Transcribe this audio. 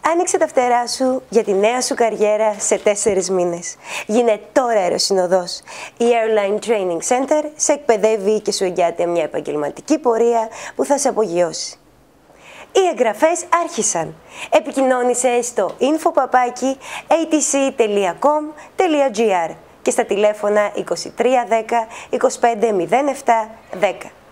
Άνοιξε τα φτερά σου για τη νέα σου καριέρα σε 4 μήνες. Γίνε τώρα αεροσυνοδός. Η Airline Training Center σε εκπαιδεύει και σου εγγυάται μια επαγγελματική πορεία που θα σε απογειώσει. Οι εγγραφές άρχισαν. Επικοινώνησε στο info@atc.com.gr και στα τηλέφωνα 2310 25 07 10.